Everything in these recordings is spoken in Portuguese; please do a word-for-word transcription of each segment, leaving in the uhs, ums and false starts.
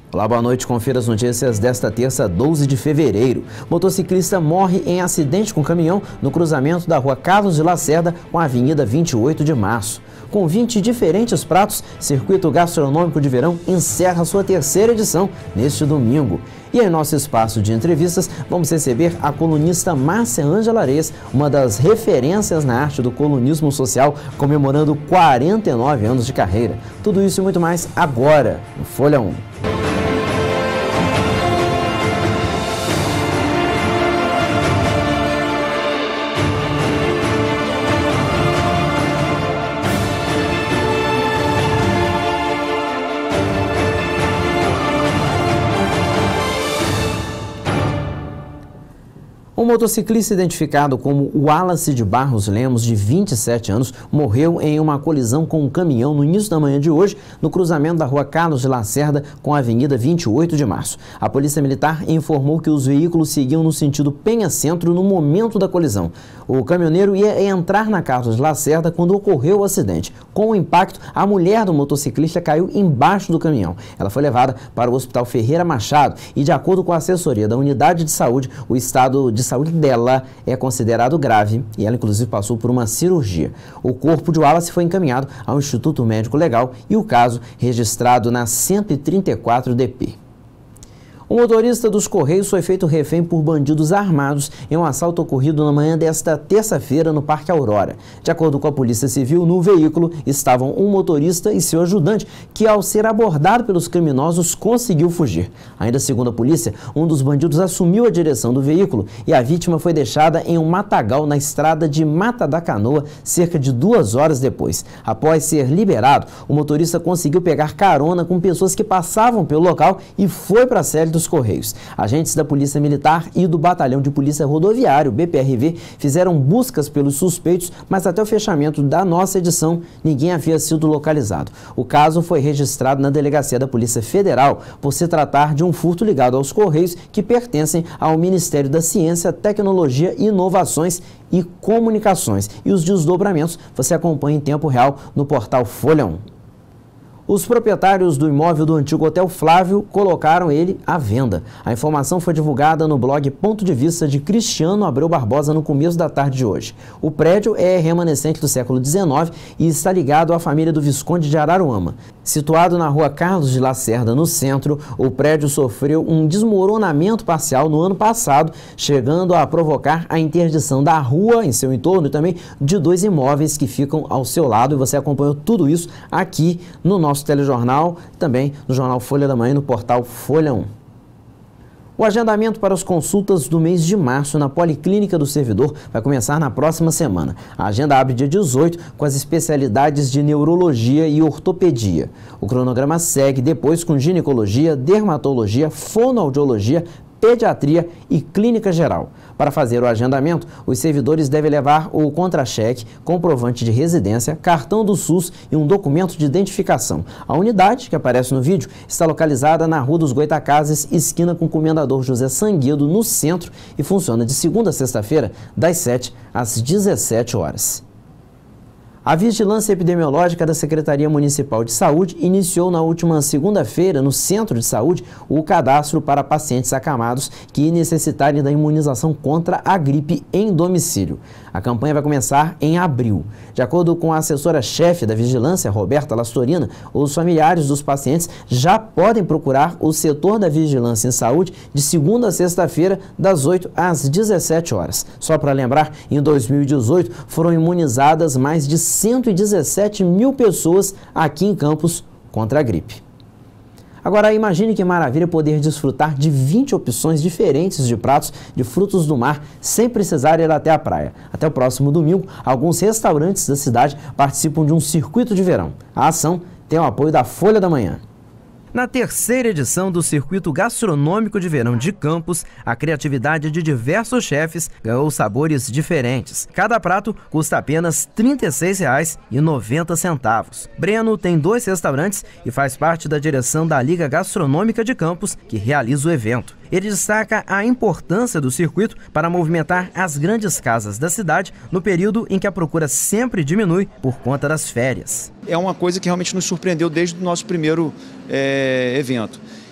Olá, boa noite. Confira as notícias desta terça, doze de fevereiro. Motociclista morre em acidente com caminhão no cruzamento da rua Carlos de Lacerda com a avenida vinte e oito de março. Com vinte diferentes pratos, Circuito Gastronômico de Verão encerra sua terceira edição neste domingo. E em nosso espaço de entrevistas, vamos receber a colunista Márcia Ângela Areias, uma das referências na arte do colunismo social, comemorando quarenta e nove anos de carreira. Tudo isso e muito mais agora, no Folha um. Um motociclista identificado como Wallace de Barros Lemos, de vinte e sete anos, morreu em uma colisão com um caminhão no início da manhã de hoje, no cruzamento da rua Carlos de Lacerda com a avenida vinte e oito de março. A Polícia Militar informou que os veículos seguiam no sentido Penha Centro no momento da colisão. O caminhoneiro ia entrar na Carlos de Lacerda quando ocorreu o acidente. Com o impacto, a mulher do motociclista caiu embaixo do caminhão. Ela foi levada para o Hospital Ferreira Machado e, de acordo com a assessoria da Unidade de Saúde, o estado de saúde dela é considerado grave e ela inclusive passou por uma cirurgia. O corpo de Wallace foi encaminhado ao Instituto Médico Legal e o caso registrado na cento e trinta e quatro D P. O motorista dos Correios foi feito refém por bandidos armados em um assalto ocorrido na manhã desta terça-feira no Parque Aurora. De acordo com a Polícia Civil, no veículo estavam um motorista e seu ajudante, que ao ser abordado pelos criminosos conseguiu fugir. Ainda segundo a polícia, um dos bandidos assumiu a direção do veículo e a vítima foi deixada em um matagal na estrada de Mata da Canoa cerca de duas horas depois. Após ser liberado, o motorista conseguiu pegar carona com pessoas que passavam pelo local e foi para a sede do dos Correios. Agentes da Polícia Militar e do Batalhão de Polícia Rodoviária, B P R V, fizeram buscas pelos suspeitos, mas até o fechamento da nossa edição, ninguém havia sido localizado. O caso foi registrado na Delegacia da Polícia Federal por se tratar de um furto ligado aos Correios que pertencem ao Ministério da Ciência, Tecnologia, Inovações e Comunicações. E os desdobramentos você acompanha em tempo real no portal Folha um. Os proprietários do imóvel do antigo Hotel Flávio colocaram ele à venda. A informação foi divulgada no blog Ponto de Vista de Cristiano Abreu Barbosa no começo da tarde de hoje. O prédio é remanescente do século dezenove e está ligado à família do Visconde de Araruama. Situado na rua Carlos de Lacerda, no centro, o prédio sofreu um desmoronamento parcial no ano passado, chegando a provocar a interdição da rua em seu entorno e também de dois imóveis que ficam ao seu lado. E você acompanhou tudo isso aqui no nosso telejornal, também no jornal Folha da Manhã, no portal Folha um. O agendamento para as consultas do mês de março na Policlínica do Servidor vai começar na próxima semana. A agenda abre dia dezoito com as especialidades de neurologia e ortopedia. O cronograma segue depois com ginecologia, dermatologia, fonoaudiologia, pediatria e clínica geral. Para fazer o agendamento, os servidores devem levar o contra-cheque, comprovante de residência, cartão do SUS e um documento de identificação. A unidade, que aparece no vídeo, está localizada na Rua dos Goitacazes, esquina com o Comendador José Sanguedo, no centro, e funciona de segunda a sexta-feira, das sete às dezessete horas. A Vigilância Epidemiológica da Secretaria Municipal de Saúde iniciou na última segunda-feira, no Centro de Saúde, o cadastro para pacientes acamados que necessitarem da imunização contra a gripe em domicílio. A campanha vai começar em abril. De acordo com a assessora-chefe da Vigilância, Roberta Lastorina, os familiares dos pacientes já podem procurar o setor da Vigilância em Saúde de segunda a sexta-feira, das oito às dezessete horas. Só para lembrar, em dois mil e dezoito foram imunizadas mais de cento e dezessete mil pessoas aqui em Campos contra a gripe. Agora, imagine que maravilha poder desfrutar de vinte opções diferentes de pratos de frutos do mar sem precisar ir até a praia. Até o próximo domingo, alguns restaurantes da cidade participam de um circuito de verão. A ação tem o apoio da Folha da Manhã. Na terceira edição do Circuito Gastronômico de Verão de Campos, a criatividade de diversos chefes ganhou sabores diferentes. Cada prato custa apenas trinta e seis reais e noventa centavos. Breno tem dois restaurantes e faz parte da direção da Liga Gastronômica de Campos, que realiza o evento. Ele destaca a importância do circuito para movimentar as grandes casas da cidade no período em que a procura sempre diminui por conta das férias. É uma coisa que realmente nos surpreendeu desde o nosso primeiro é, evento.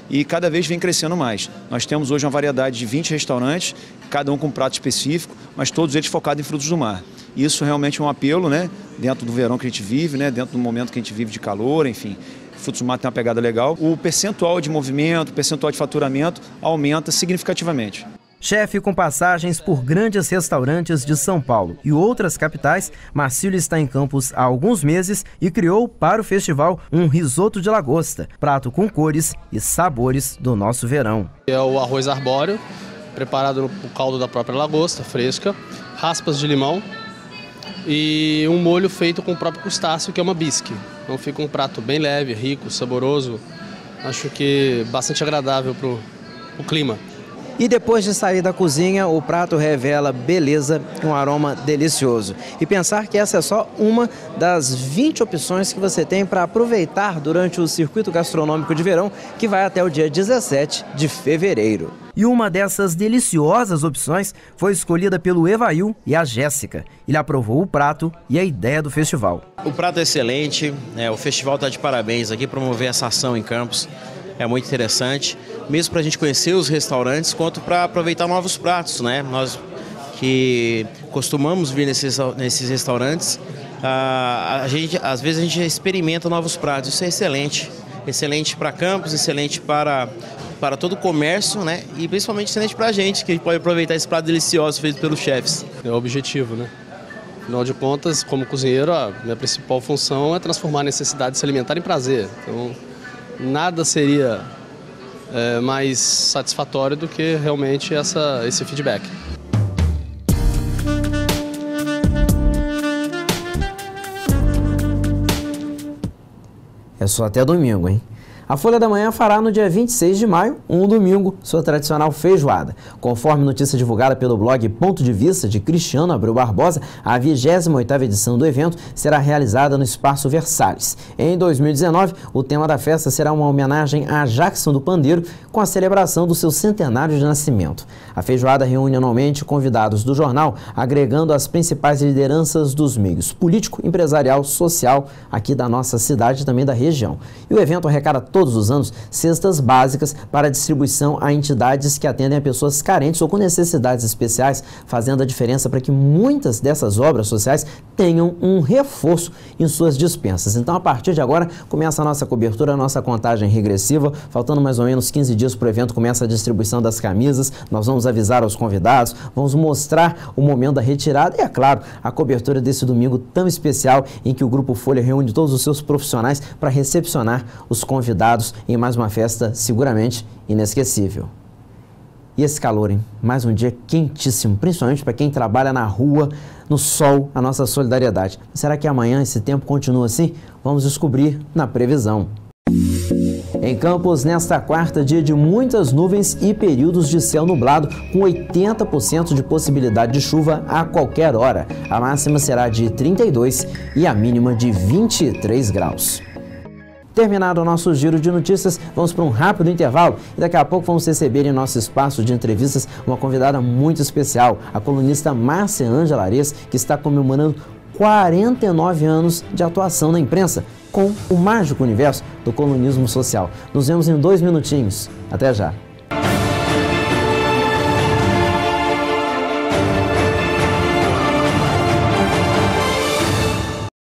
e cada vez vem crescendo mais. Nós temos hoje uma variedade de vinte restaurantes, cada um com um prato específico, mas todos eles focados em frutos do mar. Isso realmente é um apelo, né, dentro do verão que a gente vive, né, dentro do momento que a gente vive de calor, enfim. Frutos do mar tem uma pegada legal. O percentual de movimento, o percentual de faturamento aumenta significativamente. Chefe com passagens por grandes restaurantes de São Paulo e outras capitais, Marcílio está em Campos há alguns meses e criou para o festival um risoto de lagosta, prato com cores e sabores do nosso verão. É o arroz arbóreo, preparado no caldo da própria lagosta, fresca, raspas de limão e um molho feito com o próprio crustáceo, que é uma bisque. Então fica um prato bem leve, rico, saboroso, acho que bastante agradável para o clima. E depois de sair da cozinha, o prato revela beleza e um aroma delicioso. E pensar que essa é só uma das vinte opções que você tem para aproveitar durante o circuito gastronômico de verão, que vai até o dia dezessete de fevereiro. E uma dessas deliciosas opções foi escolhida pelo Evail e a Jéssica. Ele aprovou o prato e a ideia do festival. O prato é excelente, é, o festival está de parabéns aqui, promover essa ação em Campos. É muito interessante, mesmo para a gente conhecer os restaurantes, quanto para aproveitar novos pratos, né? Nós que costumamos vir nesses, nesses restaurantes, a, a gente, às vezes a gente experimenta novos pratos, isso é excelente. Excelente para Campos, excelente para, para todo o comércio, né? E principalmente excelente para a gente, que a gente pode aproveitar esse prato delicioso feito pelos chefes. É o objetivo, né? Afinal de contas, como cozinheiro, a minha principal função é transformar a necessidade de se alimentar em prazer. Então, nada seria é, mais satisfatório do que realmente essa, esse feedback. É só até domingo, hein? A Folha da Manhã fará no dia vinte e seis de maio, um domingo, sua tradicional feijoada. Conforme notícia divulgada pelo blog Ponto de Vista de Cristiano Abreu Barbosa, a vigésima oitava edição do evento será realizada no Espaço Versalhes. Em dois mil e dezenove, o tema da festa será uma homenagem a Jackson do Pandeiro, com a celebração do seu centenário de nascimento. A feijoada reúne anualmente convidados do jornal, agregando as principais lideranças dos meios político, empresarial, social, aqui da nossa cidade e também da região. E o evento arrecada todos os anos cestas básicas para distribuição a entidades que atendem a pessoas carentes ou com necessidades especiais, fazendo a diferença para que muitas dessas obras sociais tenham um reforço em suas dispensas. Então, a partir de agora, começa a nossa cobertura, a nossa contagem regressiva. Faltando mais ou menos quinze dias para o evento, começa a distribuição das camisas. Nós vamos avisar aos convidados, vamos mostrar o momento da retirada e, é claro, a cobertura desse domingo tão especial em que o Grupo Folha reúne todos os seus profissionais para recepcionar os convidados em mais uma festa seguramente inesquecível. E esse calor, hein? Mais um dia quentíssimo, principalmente para quem trabalha na rua, no sol, a nossa solidariedade. Será que amanhã esse tempo continua assim? Vamos descobrir na previsão. Em Campos, nesta quarta, dia de muitas nuvens e períodos de céu nublado, com oitenta por cento de possibilidade de chuva a qualquer hora. A máxima será de trinta e dois e a mínima de vinte e três graus. Terminado o nosso giro de notícias, vamos para um rápido intervalo e daqui a pouco vamos receber em nosso espaço de entrevistas uma convidada muito especial, a colunista Márcia Ângela Ares, que está comemorando quarenta e nove anos de atuação na imprensa com o mágico universo do colunismo social. Nos vemos em dois minutinhos. Até já!